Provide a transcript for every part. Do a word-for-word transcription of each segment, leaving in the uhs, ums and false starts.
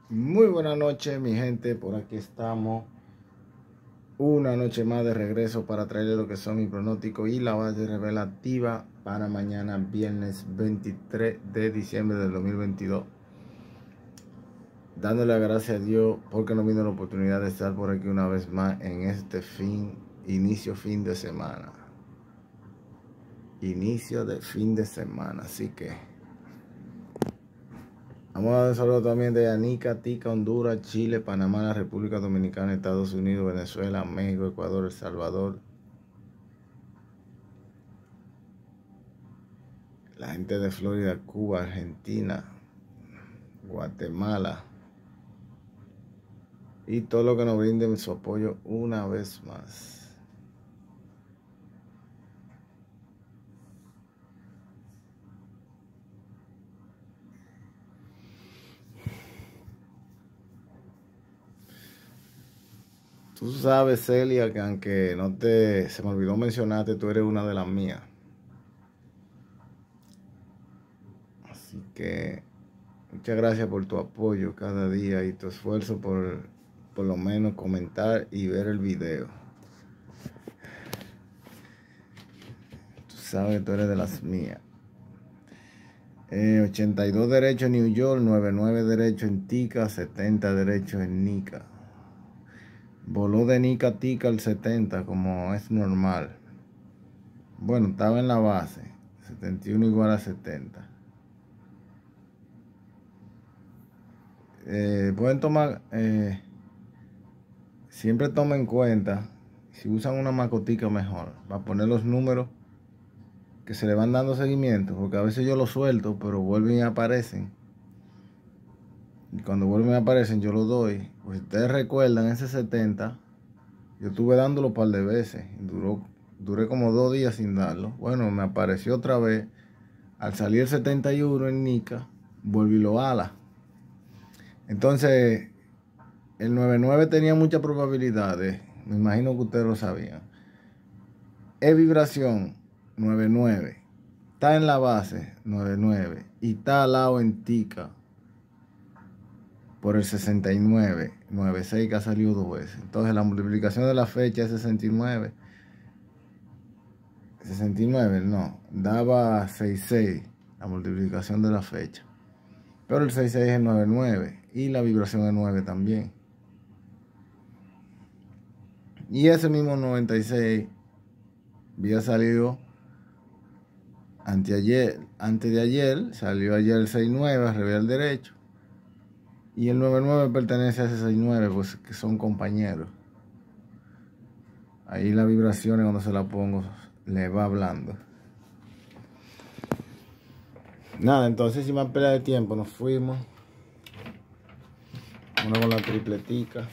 Muy buenas noches, mi gente, por aquí estamos. Una noche más de regreso para traerles lo que son mis pronósticos y la base revelativa para mañana, viernes veintitrés de diciembre del dos mil veintidós. Dándole las gracias a Dios porque nos vino la oportunidad de estar por aquí una vez más en este fin, inicio fin de semana. Inicio de fin de semana, así que vamos a dar un saludo también de Anica, Tica, Honduras, Chile, Panamá, la República Dominicana, Estados Unidos, Venezuela, México, Ecuador, El Salvador. La gente de Florida, Cuba, Argentina, Guatemala. Y todo lo que nos brinden su apoyo una vez más. Tú sabes, Celia, que aunque no te, se me olvidó mencionarte, tú eres una de las mías. Así que muchas gracias por tu apoyo cada día y tu esfuerzo por por lo menos comentar y ver el video. Tú sabes que tú eres de las mías. Eh, ochenta y dos derechos en New York, noventa y nueve derechos en Tica, setenta derechos en Nica. Voló de Nica a Tica el setenta, como es normal. Bueno, estaba en la base. setenta y uno igual a setenta. Eh, pueden tomar, eh, siempre tomen en cuenta, si usan una macotica mejor, para poner los números que se le van dando seguimiento, porque a veces yo los suelto, pero vuelven y aparecen. Y cuando vuelven y aparecen, yo los doy. Pues si ustedes recuerdan, ese setenta, yo estuve dándolo un par de veces. Duró, duré como dos días sin darlo. Bueno, me apareció otra vez. Al salir el setenta y uno en Nica, volví lo ala. Entonces, el noventa y nueve tenía muchas probabilidades. Me imagino que ustedes lo sabían. Es vibración noventa y nueve. Está en la base noventa y nueve. Y está al lado en Tica por el sesenta y nueve. noventa y seis que ha salido dos veces. Entonces la multiplicación de la fecha es sesenta y nueve. sesenta y nueve no. Daba sesenta y seis la multiplicación de la fecha. Pero el sesenta y seis es noventa y nueve. Y la vibración es nueve también. Y ese mismo noventa y seis había salido anteayer, antes de ayer, salió ayer el sesenta y nueve, al revés al derecho. Y el noventa y nueve pertenece a ese sesenta y nueve, pues que son compañeros. Ahí las vibraciones cuando se la pongo le va hablando. Nada, entonces sin más pérdida de tiempo nos fuimos. Uno con la tripletica.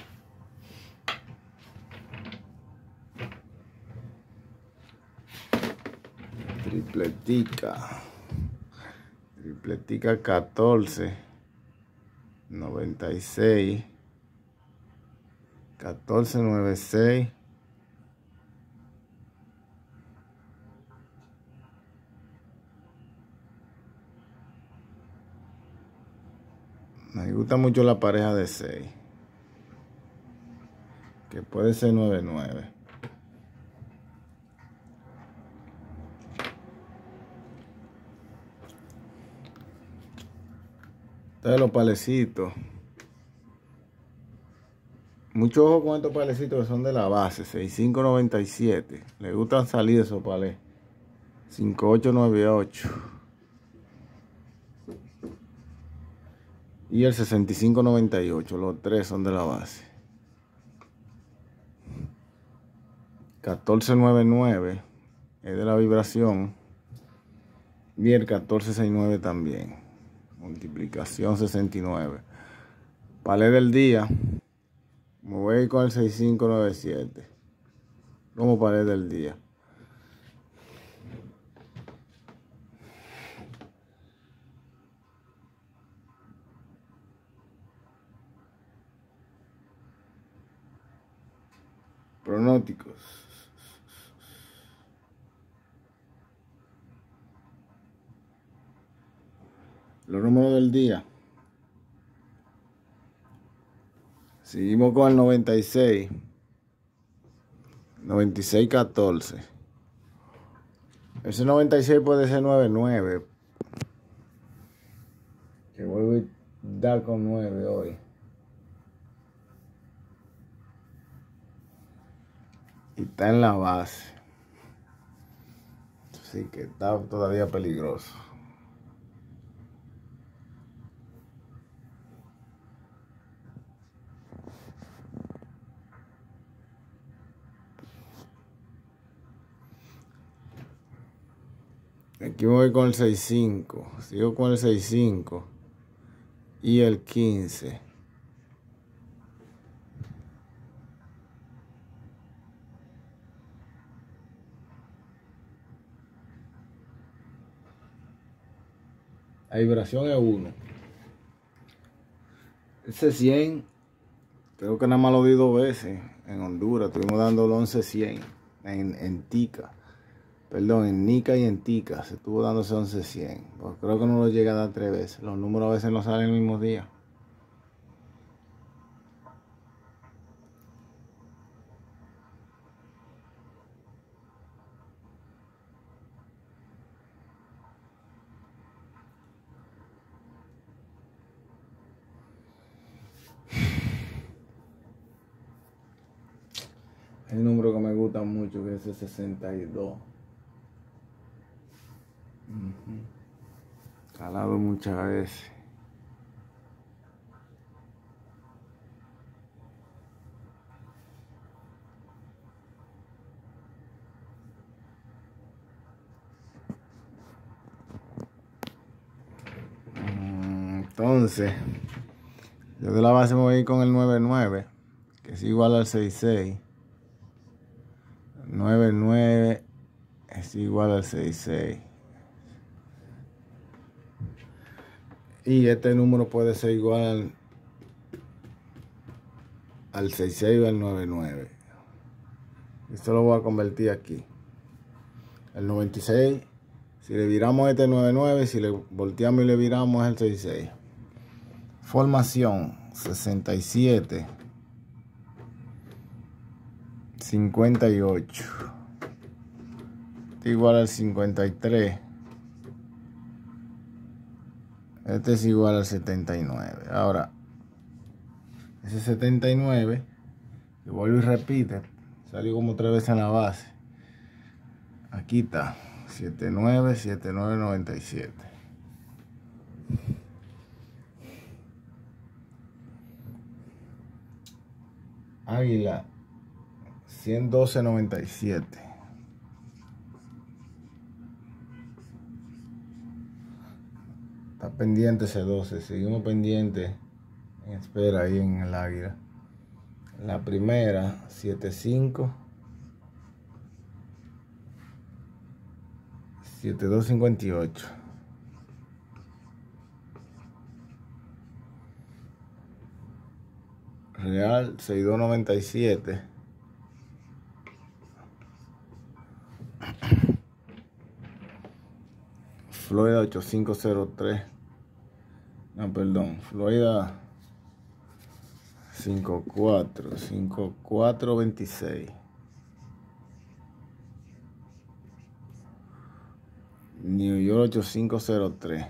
Tripletica. Tripletica catorce. noventa y seis. catorce noventa y seis. Me gusta mucho la pareja de seis, que puede ser noventa y nueve. Entonces los palecitos. Mucho ojo con estos palecitos que son de la base. sesenta y cinco noventa y siete. Le gustan salir esos palés. cincuenta y ocho noventa y ocho. Y el sesenta y cinco noventa y ocho. Los tres son de la base. catorce noventa y nueve es de la vibración. Y el catorce sesenta y nueve también. Multiplicación sesenta y nueve. Palé del día. Me voy a ir con el sesenta y cinco noventa y siete. Como palé del día. Pronósticos. Los números del día. Seguimos con el noventa y seis. noventa y seis catorce. Ese noventa y seis puede ser noventa y nueve. Que vuelvo a dar con nueve hoy. Y está en la base. Así que está todavía peligroso. Aquí voy con el seis cinco. Sigo con el seis cinco. Y el quince. La vibración es uno. Ese cien, creo que nada más lo di dos veces en Honduras. Estuvimos dando el once cien en, en Tica. Perdón, en Nica y en Tica se estuvo dando ese once cien. Pues creo que no lo llega a dar tres veces. Los números a veces no salen el mismo día. Hay un número que me gusta mucho, que es el sesenta y dos. Uh-huh. Calado muchas veces. Entonces, yo de la base me voy a ir con el nueve nueve, que es igual al sesenta y seis. nueve nueve es igual al sesenta y seis. Y este número puede ser igual al, al sesenta y seis o al noventa y nueve. Esto lo voy a convertir aquí. El noventa y seis, si le viramos este noventa y nueve, si le volteamos y le viramos es el sesenta y seis. Formación sesenta y siete, cincuenta y ocho. Este igual al cincuenta y tres. Este es igual al setenta y nueve. Ahora, ese setenta y nueve, que vuelve y repite, salió como tres veces en la base. Aquí está, setenta y nueve, setenta y nueve, noventa y siete. Águila, ciento doce, noventa y siete. Está pendiente ese doce, seguimos pendiente en espera ahí en el Águila. La primera, setenta y cinco, setenta y dos, cincuenta y ocho. Real, sesenta y dos, noventa y siete. Florida, ochenta y cinco cero tres. No, perdón, Florida cincuenta y cuatro, cincuenta y cuatro, veintiséis. New York, ochenta y cinco cero tres.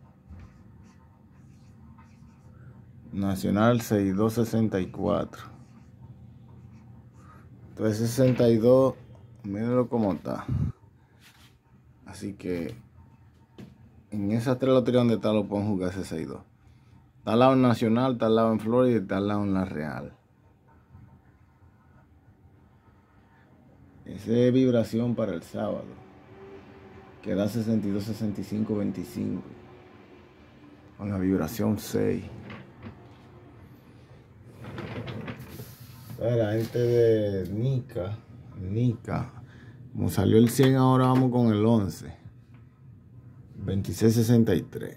Nacional, sesenta y dos, sesenta y cuatro. Entonces sesenta y dos, mírenlo cómo está. Así que en esas tres loterías donde está lo pueden jugar sesenta y dos. Está al lado en Nacional, está al lado en Florida y está al lado en la Real. Esa es vibración para el sábado, que da sesenta y dos, sesenta y cinco, veinticinco. Con la vibración seis. La gente de Nica, Nica, como salió el cien, ahora vamos con el once. veintiséis, sesenta y tres.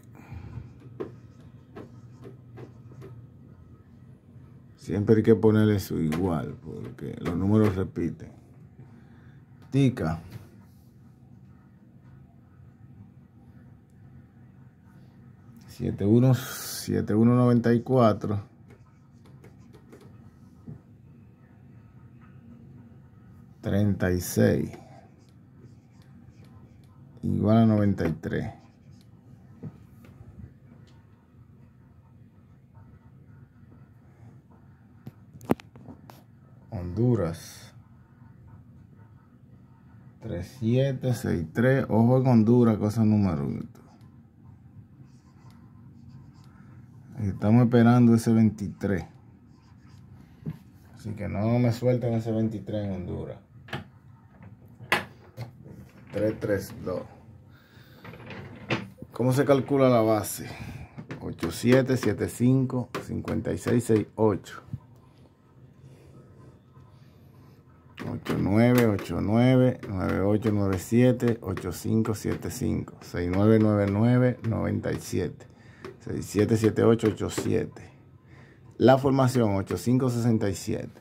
Siempre hay que ponerle su igual, porque los números repiten. Tica. setenta y uno, setenta y uno, noventa y cuatro. treinta y seis igual a noventa y tres. Honduras treinta y siete sesenta y tres. Ojo en Honduras con esos numeritos. Estamos esperando ese veintitrés. Así que no me suelten ese veintitrés en Honduras. trescientos treinta y dos. ¿Cómo se calcula la base? ocho siete siete cinco cinco seis seis ocho. ocho nueve ocho nueve nueve ocho nueve siete ocho cinco siete cinco seis nueve nueve nueve nueve siete seis siete siete ocho ocho siete. La formación ocho cinco seis siete.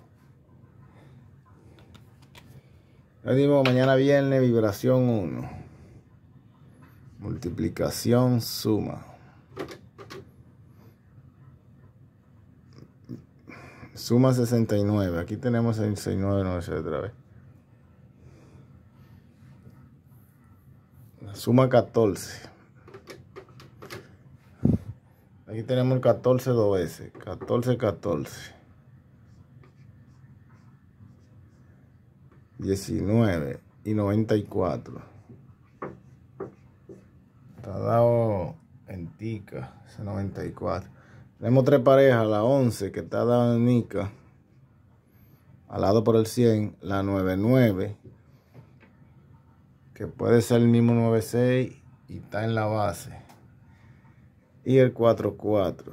Ya digo, mañana viernes, vibración uno. Multiplicación, suma. Suma sesenta y nueve. Aquí tenemos el sesenta y nueve, no sé otra vez. Suma catorce. Aquí tenemos el catorce dos veces. catorce, catorce. diecinueve y noventa y cuatro. Está dado en tica, ese noventa y cuatro. Tenemos tres parejas, la once que está dada en nica, al lado por el cien, la noventa y nueve, que puede ser el mismo noventa y seis y está en la base, y el cuarenta y cuatro.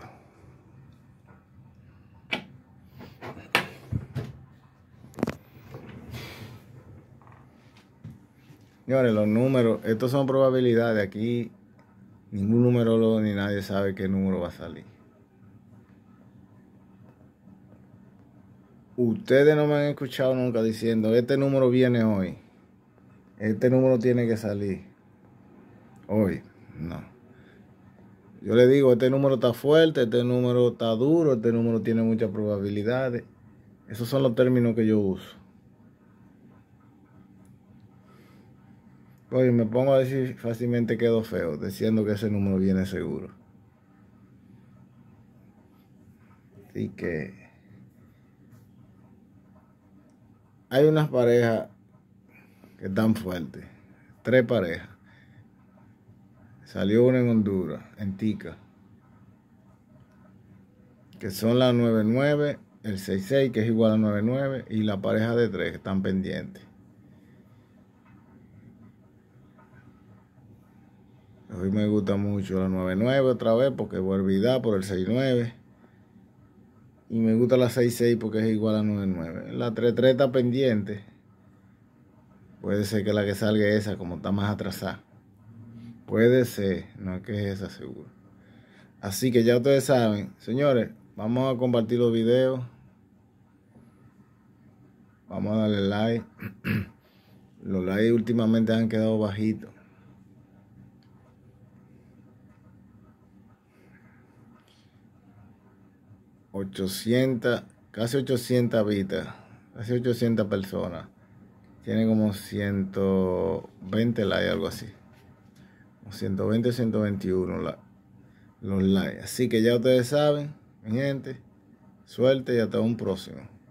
Señores, los números, estos son probabilidades. Aquí ningún numerólogo ni nadie sabe qué número va a salir. Ustedes no me han escuchado nunca diciendo, este número viene hoy, este número tiene que salir hoy. No. Yo le digo, este número está fuerte, este número está duro, este número tiene muchas probabilidades. Esos son los términos que yo uso. Oye, me pongo a decir, fácilmente quedo feo, diciendo que ese número viene seguro. Así que hay unas parejas que están fuertes. Tres parejas. Salió una en Honduras, en tica, que son las noventa y nueve, el sesenta y seis, que es igual a noventa y nueve, y la pareja de tres que están pendientes. Hoy me gusta mucho la noventa y nueve otra vez porque voy a olvidar por el sesenta y nueve. Y me gusta la sesenta y seis porque es igual a noventa y nueve. La treinta y tres está pendiente. Puede ser que la que salga es esa, como está más atrasada. Puede ser, no es que es esa seguro. Así que ya ustedes saben, señores, vamos a compartir los videos. Vamos a darle like. Los likes últimamente han quedado bajitos. ochocientas, casi ochocientas vistas, casi ochocientas personas. Tiene como ciento veinte likes, algo así. ciento veinte, ciento veintiuno la, los likes. Así que ya ustedes saben, mi gente, suerte y hasta un próximo.